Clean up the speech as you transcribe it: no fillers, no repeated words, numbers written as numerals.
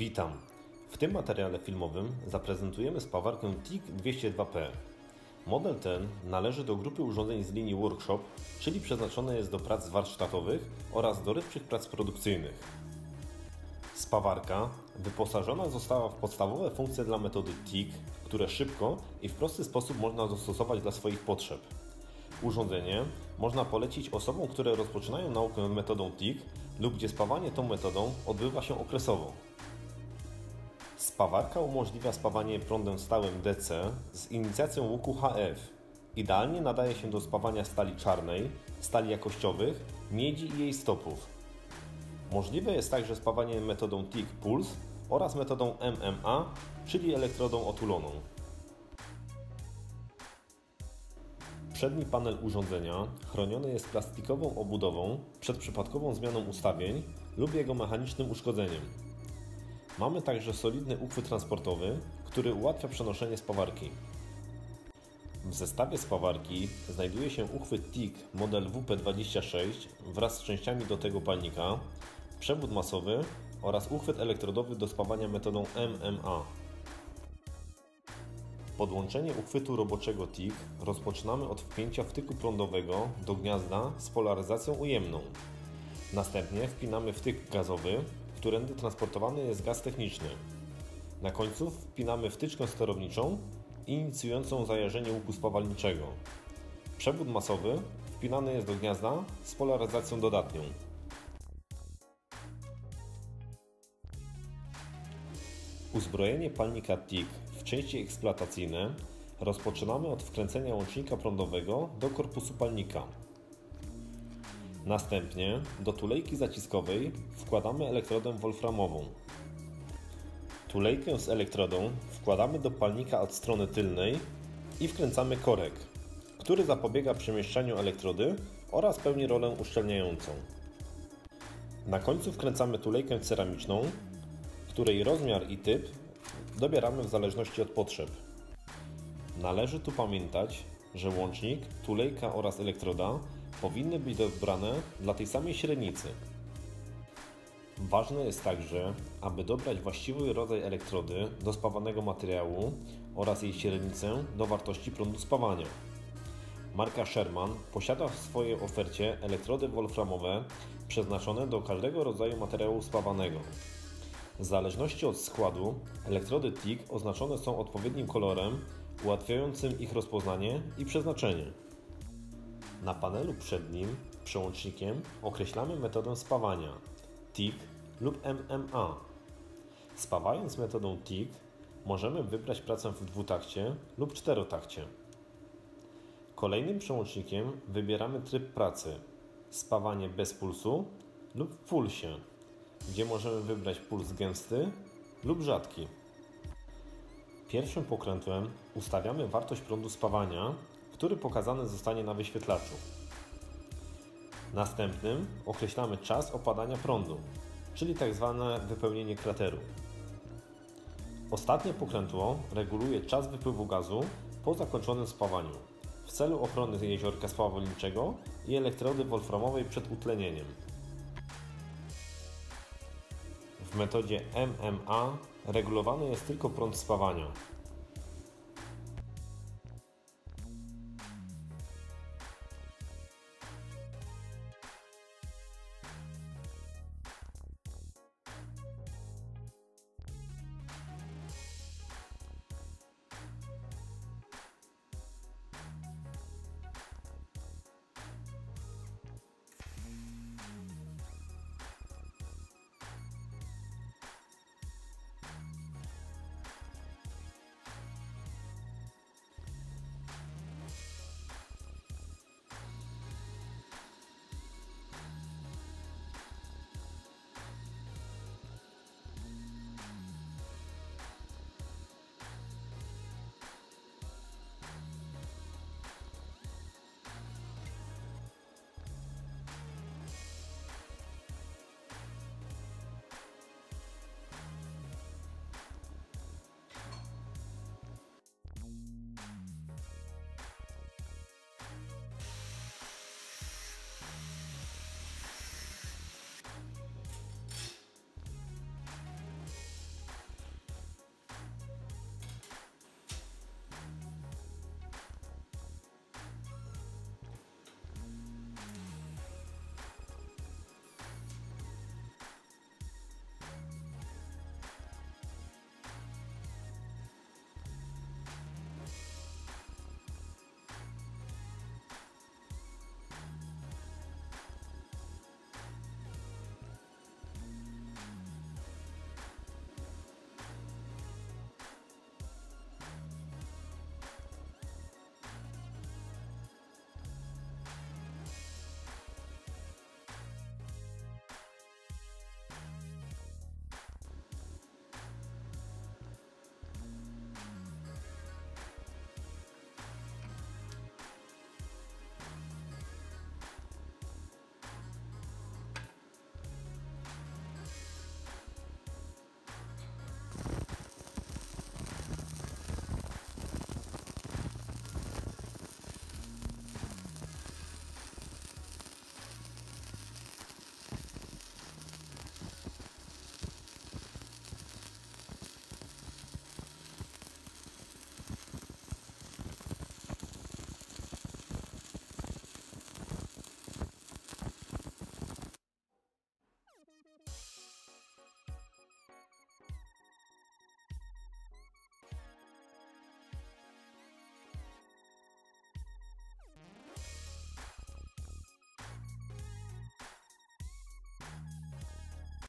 Witam! W tym materiale filmowym zaprezentujemy spawarkę TIG 202P. Model ten należy do grupy urządzeń z linii Workshop, czyli przeznaczony jest do prac warsztatowych oraz dorywczych prac produkcyjnych. Spawarka wyposażona została w podstawowe funkcje dla metody TIG, które szybko i w prosty sposób można zastosować dla swoich potrzeb. Urządzenie można polecić osobom, które rozpoczynają naukę metodą TIG lub gdzie spawanie tą metodą odbywa się okresowo. Spawarka umożliwia spawanie prądem stałym DC z inicjacją łuku HF. Idealnie nadaje się do spawania stali czarnej, stali jakościowych, miedzi i jej stopów. Możliwe jest także spawanie metodą TIG Pulse oraz metodą MMA, czyli elektrodą otuloną. Przedni panel urządzenia chroniony jest plastikową obudową przed przypadkową zmianą ustawień lub jego mechanicznym uszkodzeniem. Mamy także solidny uchwyt transportowy, który ułatwia przenoszenie spawarki. W zestawie spawarki znajduje się uchwyt TIG model WP26 wraz z częściami do tego palnika, przewód masowy oraz uchwyt elektrodowy do spawania metodą MMA. Podłączenie uchwytu roboczego TIG rozpoczynamy od wpięcia wtyku prądowego do gniazda z polaryzacją ujemną. Następnie wpinamy wtyk gazowy, którędy transportowany jest gaz techniczny. Na końcu wpinamy wtyczkę sterowniczą inicjującą zajarzenie łuku spawalniczego. Przewód masowy wpinany jest do gniazda z polaryzacją dodatnią. Uzbrojenie palnika TIG w części eksploatacyjne rozpoczynamy od wkręcenia łącznika prądowego do korpusu palnika. Następnie do tulejki zaciskowej wkładamy elektrodę wolframową. Tulejkę z elektrodą wkładamy do palnika od strony tylnej i wkręcamy korek, który zapobiega przemieszczaniu elektrody oraz pełni rolę uszczelniającą. Na końcu wkręcamy tulejkę ceramiczną, której rozmiar i typ dobieramy w zależności od potrzeb. Należy tu pamiętać, że łącznik, tulejka oraz elektroda powinny być dobrane dla tej samej średnicy. Ważne jest także, aby dobrać właściwy rodzaj elektrody do spawanego materiału oraz jej średnicę do wartości prądu spawania. Marka Sherman posiada w swojej ofercie elektrody wolframowe przeznaczone do każdego rodzaju materiału spawanego. W zależności od składu, elektrody TIG oznaczone są odpowiednim kolorem, ułatwiającym ich rozpoznanie i przeznaczenie. Na panelu przednim przełącznikiem określamy metodę spawania TIG lub MMA. Spawając metodą TIG możemy wybrać pracę w dwutakcie lub czterotakcie. Kolejnym przełącznikiem wybieramy tryb pracy spawanie bez pulsu lub w pulsie, gdzie możemy wybrać puls gęsty lub rzadki. Pierwszym pokrętłem ustawiamy wartość prądu spawania, który pokazany zostanie na wyświetlaczu. Następnym określamy czas opadania prądu, czyli tzw. wypełnienie krateru. Ostatnie pokrętło reguluje czas wypływu gazu po zakończonym spawaniu w celu ochrony jeziorka spawalniczego i elektrody wolframowej przed utlenieniem. W metodzie MMA regulowany jest tylko prąd spawania.